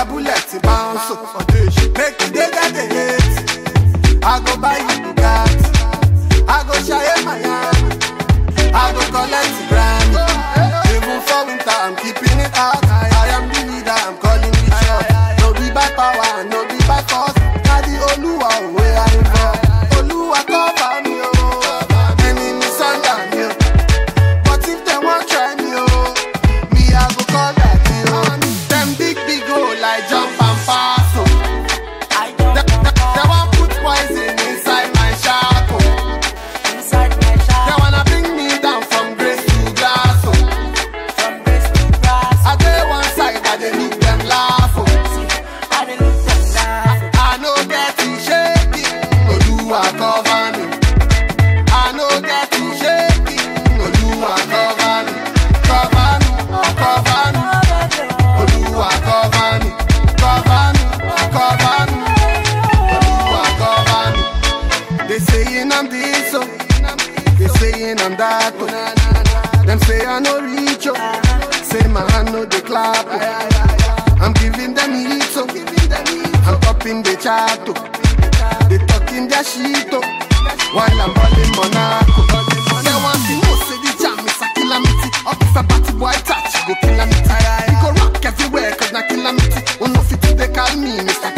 bullet bounce for this. Make you dig at the hate. I go buy you Bugatti. I go share Miami. I go collect the brand. Even for winter, I'm keeping it hot. I am the leader, I'm calling the shot. No be by power, no be by force. Now the Oluwa where I involve. Oluwa cover me, oh. Enemies under me, oh. But if they won't try me, oh, me I go call that me, oh. Them big hole like jump and pass, oh. They won't put poison inside my shack, oh. They wanna bring me down from grace to glass, oh. I go one side, I dey look them laugh, oh. I know get it shaking, Oluwa cover me. I know get it shaking, Oluwa cover me. Cover me, cover me, Oluwa cover me. Cover me, cover me, Oluwa cover me. They saying I'm this, oh. They saying I'm that, oh. Them say I no reach, oh. Say my hand no dey clap, oh. I'm giving them heat, so I'm topping the chart, oh. They talking their shit, oh. While I'm balling Monaco. They want to know, say the jam is a calamity. Up if a batty boy touch, go calamity. We go rock everywhere, cause na calamity. One of it they call me Mr.